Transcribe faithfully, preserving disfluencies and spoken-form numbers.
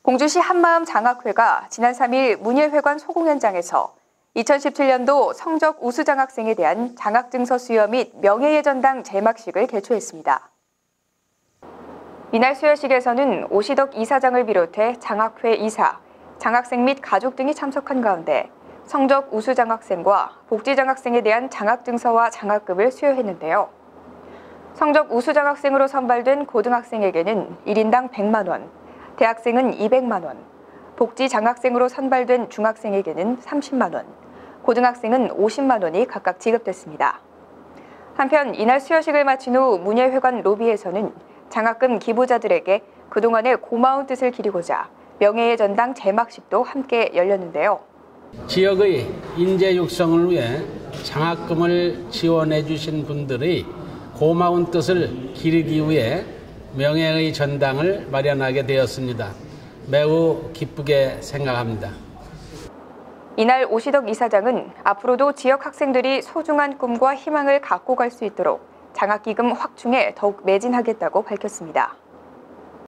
공주시 한마음 장학회가 지난 삼 일 문예회관 소공 현장에서 이천십칠 년도 성적 우수 장학생에 대한 장학증서 수여 및 명예예전당 제막식을 개최했습니다. 이날 수여식에서는 오시덕 이사장을 비롯해 장학회 이사, 장학생 및 가족 등이 참석한 가운데 성적 우수 장학생과 복지 장학생에 대한 장학증서와 장학금을 수여했는데요. 성적 우수 장학생으로 선발된 고등학생에게는 일 인당 백만 원, 대학생은 이백만 원, 복지 장학생으로 선발된 중학생에게는 삼십만 원, 고등학생은 오십만 원이 각각 지급됐습니다. 한편 이날 수여식을 마친 후 문예회관 로비에서는 장학금 기부자들에게 그동안의 고마운 뜻을 기리고자 명예의 전당 제막식도 함께 열렸는데요. 지역의 인재 육성을 위해 장학금을 지원해 주신 분들의 고마운 뜻을 기리기 위해 명예의 전당을 마련하게 되었습니다. 매우 기쁘게 생각합니다. 이날 오시덕 이사장은 앞으로도 지역 학생들이 소중한 꿈과 희망을 갖고 갈 수 있도록 장학기금 확충에 더욱 매진하겠다고 밝혔습니다.